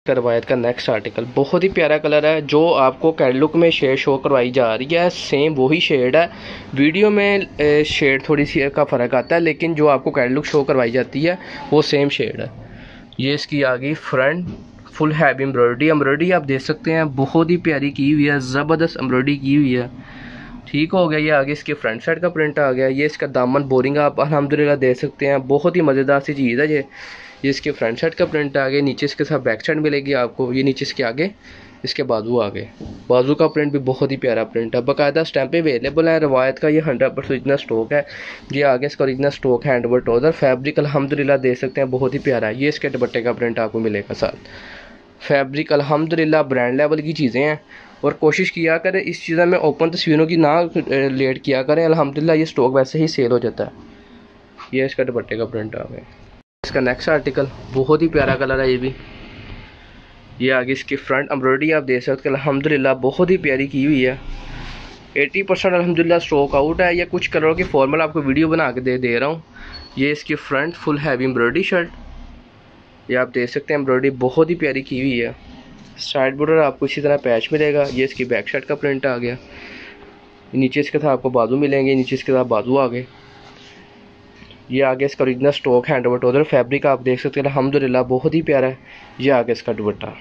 रवायत का next article बहुत ही प्यारा कलर है। जो आपको कैटलॉग में शेड शो करवाई जा रही है सेम वही शेड है। वीडियो में शेड थोड़ी सी का फ़र्क आता है, लेकिन जो आपको कैटलॉग शो करवाई जाती है वो सेम शेड है। ये इसकी आ गई फ्रंट फुल हैवी एम्ब्रॉयडरी आप देख सकते हैं, बहुत ही प्यारी की हुई है, ज़बरदस्त एम्ब्रॉयडरी की हुई है। ठीक हो गया। ये आगे इसके फ्रंट साइड का प्रिंट आ गया। ये इसका दामन बोरिंग आप अल्हम्दुलिल्लाह देख सकते हैं, बहुत ही मज़ेदार सी चीज़ है ये इसके फ्रंट साइड का प्रिंट आ गया। नीचे इसके साथ बैक साइड मिलेगी आपको। ये नीचे इसके आगे इसके बाजू आ गए, बाजू का प्रिंट भी बहुत ही प्यारा प्रिंट है। बाकायदा स्टैंप अवेलेबल है। रवायत का ये 100% ओरिजिनल स्टॉक है। ये आगे इसका ओरिजिनल स्टॉक है। हैंडवर्क ट्राउज़र फैब्रिक अल्हम्दुलिल्लाह देख सकते हैं, बहुत ही प्यारा है। ये इसके दुपट्टे का प्रिंट आपको मिलेगा साथ। फैब्रिक अल्हम्दुलिल्लाह ब्रांड लेवल की चीज़ें हैं, और कोशिश किया करें इस चीज़ों में ओपन तस्वीरों की ना लेट किया करें। अल्हम्दुलिल्लाह ये स्टॉक वैसे ही सेल हो जाता है। ये इसका दुपट्टे का प्रिंट आ गया। इसका नेक्स्ट आर्टिकल बहुत ही प्यारा कलर है। ये भी ये आगे इसकी फ्रंट एम्ब्रॉयडरी आप देख सकते हैं, अल्हम्दुलिल्लाह बहुत ही प्यारी की हुई है। 80% अल्हम्दुलिल्लाह स्टॉक आउट है। ये कुछ कलरों की फॉर्मल आपको वीडियो बना के दे रहा हूँ। ये इसकी front full heavy embroidery shirt, ये आप देख सकते हैं, एम्ब्रॉयडरी बहुत ही प्यारी की हुई है। साइड बॉर्डर आपको इसी तरह पैच मिलेगा। ये इसकी बैक साइड का प्रिंट आ गया। नीचे इसके साथ आपको बाजू मिलेंगे, नीचे इसके साथ बाजू आ गए। ये आगे इसका original stock handwork trouser fabric आप देख सकते हैं, अल्हम्दुलिल्लाह बहुत ही प्यारा है। ये आगे इसका दुपट्टा,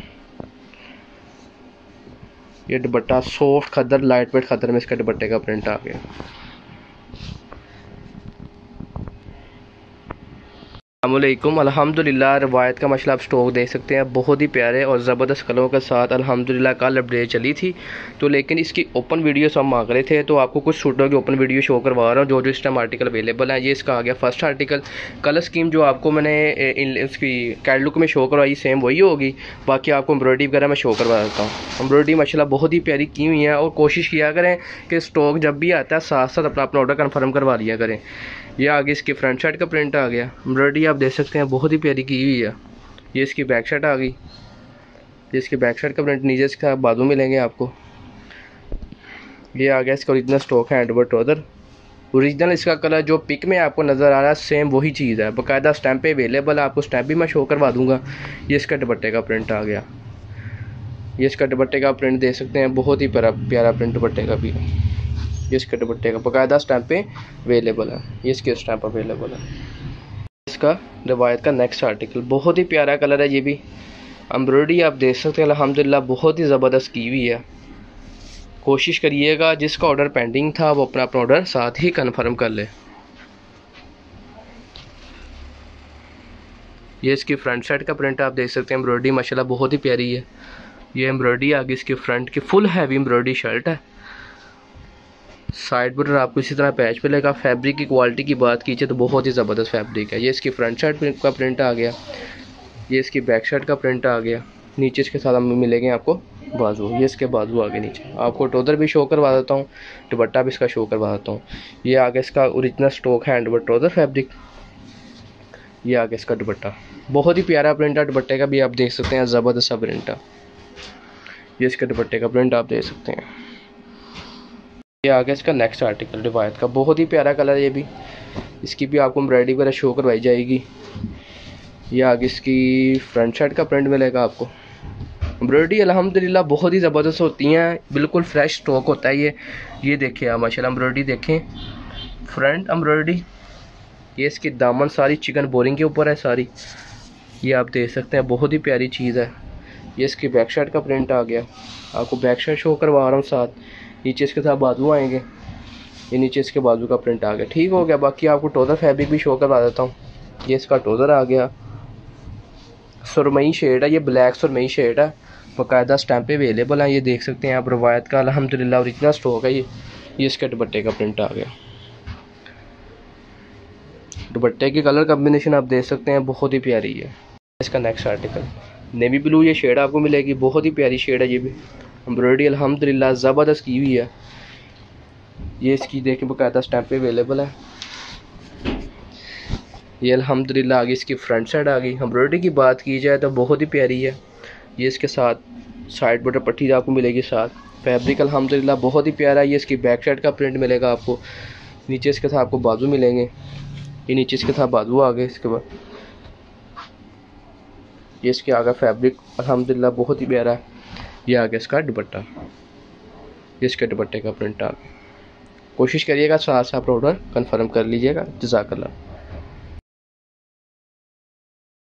ये dupatta soft khaddar light weight khaddar में इसका दुपट्टे का प्रिंट आ गया। अस्सलामुअलैकुम। अल्हम्दुलिल्लाह रवायत का माशाल्लाह आप स्टॉक देख सकते हैं, बहुत ही प्यारे और ज़बरदस्त कलरों के साथ। अल्हम्दुलिल्लाह कल अपडेट चली थी तो, लेकिन इसकी ओपन वीडियो हम मांग रहे थे तो आपको कुछ सूटों की ओपन वीडियो शो करवा रहा हूँ जो इस टाइम आर्टिकल अवेलेबल है। ये इसका आ गया फर्स्ट आर्टिकल। कलर स्कीम जो आपको मैंने उसकी कैटलॉग में शो करवाई सेम वही होगी, बाकी आपको एम्ब्रॉयडरी वगैरह मैं शो करवा देता हूँ। एम्ब्रॉयडरी माशाल्लाह बहुत ही प्यारी की हुई है, और कोशिश किया करें कि स्टॉक जब भी आता है साथ साथ अपना ऑर्डर कन्फर्म करवा लिया करें। ये आगे इसकी फ्रंट साइड का प्रिंट आ गया। एम्ब्रॉयडरी आप देख सकते हैं, बहुत ही प्यारी की हुई है। ये इसकी बैक साइड आ गई। ये इसकी बैक साइड का प्रिंट, नीचे इसका बाजू मिलेंगे आपको। ये आ गया इसका ओरिजिनल स्टॉक है हैंडवर्क ट्राउज़र। ओरिजिनल इसका कलर जो पिक में आपको नज़र आ रहा है सेम वही चीज़ है। बाकायदा स्टैंप अवेलेबल है, आपको स्टैंप भी मैं शो करवा दूँगा। ये इसका दुपट्टे का प्रिंट आ गया। ये इसका दुपट्टे का प्रिंट देख सकते हैं, बहुत ही प्यारा प्रिंट दुपट्टे का भी। ये इसके दुपट्टे का बाकायदा स्टैंप पे अवेलेबल है। ये इसके स्टैंप अवेलेबल है। इसका रवायत का नेक्स्ट आर्टिकल बहुत ही प्यारा कलर है। ये भी एम्ब्रॉयडरी आप देख सकते हैं, अल्हम्दुलिल्लाह बहुत ही ज़बरदस्त की हुई है। कोशिश करिएगा जिसका ऑर्डर पेंडिंग था वो अपना ऑर्डर साथ ही कन्फर्म कर ले। ये इसकी फ्रंट साइड का प्रिंट आप देख सकते हैं, एम्ब्रॉयडरी माशाल्लाह बहुत ही प्यारी है। ये एम्ब्रॉयडरी आगे इसकी फ्रंट की फुल हैवी एम्ब्रॉयडरी शर्ट है। साइड बॉर्डर आपको इसी तरह पैच मिलेगा। फैब्रिक की क्वालिटी की बात कीजिए तो बहुत ही ज़बरदस्त फैब्रिक है। ये इसकी फ्रंट साइड का प्रिंट आ गया। ये इसकी बैक साइड का प्रिंट आ गया। नीचे इसके साथ मिलेंगे आपको बाजू। ये इसके बाजू आगे नीचे आपको ट्राउज़र भी शो करवा देता हूँ, दुपट्टा भी इसका शो करवा देता हूँ। ये आगे इसका original stock handwork trouser fabric. ये आगे इसका दुपट्टा, बहुत ही प्यारा प्रिंट है। दुपट्टे का भी आप देख सकते हैं, ज़बरदस्त सा प्रिंट है। ये इसके दुपट्टे का प्रिंट आप देख सकते हैं। ये आ गया इसका नेक्स्ट आर्टिकल रिवायत का, बहुत ही प्यारा कलर है। ये भी इसकी भी आपको एम्ब्रॉयडरी वगैरह शो करवाई जाएगी। ये आगे इसकी फ्रंट साइड का प्रिंट मिलेगा आपको। एम्ब्रॉयडरी अल्हम्दुलिल्लाह बहुत ही ज़बरदस्त होती हैं, बिल्कुल फ्रेश स्टॉक होता है। ये देखिए आप माशाल्लाह एम्ब्रॉयडरी देखें, फ्रंट एम्ब्रॉयडरी। ये इसकी दामन सारी चिकन बोरिंग के ऊपर है सारी, ये आप देख सकते हैं, बहुत ही प्यारी चीज़ है। ये इसकी बैक साइड का प्रिंट आ गया, आपको बैक साइड शो करवा रहा हूँ साथ। नीचे इसके साथ बाजू आएंगे। ये नीचे इसके बाजू का प्रिंट आ गया। ठीक हो गया। बाकी आपको ट्राउज़र फैब्रिक भी शो करवा देता हूँ। ये इसका ट्राउज़र आ गया, सुरमई शेड है, ये ब्लैक सुरमई शेड है। बाकायदा स्टैंप अवेलेबल है। ये देख सकते हैं आप, रवायत का अल्हम्दुलिल्लाह ओरिजिनल स्टॉक है। ये इसके दुपट्टे का प्रिंट आ गया। दुपट्टे की कलर कॉम्बिनेशन आप देख सकते हैं, बहुत ही प्यारी है। इसका नेक्स्ट आर्टिकल नेवी ब्लू, ये शेड आपको मिलेगी, बहुत ही प्यारी शेड है। ये भी एम्ब्रॉयडरी अल्हम्दुलिल्लाह ज़बरदस्त की हुई है। ये इसकी देखें बाकायदा स्टैंप अवेलेबल है। ये अल्हम्दुलिल्लाह आगे इसकी फ्रंट साइड आ गई। एम्ब्रॉयडरी की बात की जाए तो बहुत ही प्यारी है। ये इसके साथ साइड बॉर्डर पट्टी आपको मिलेगी साथ। फैब्रिक अल्हम्दुलिल्लाह बहुत ही प्यारा है। ये इसकी बैक साइड का प्रिंट मिलेगा आपको। नीचे इसके साथ आपको बाजू मिलेंगे। ये नीचे इसके साथ बाजू आ गए। इसके बाद ये इसके आगे फैब्रिक अल्हम्दुलिल्लाह बहुत ही प्यारा है। ये आगे इसका दुपट्टा, ये इसके दुपट्टे का प्रिंट आ गया। कोशिश करिएगा साथ साथ ऑर्डर कंफर्म कर लीजिएगा। जज़ाकल्लाह।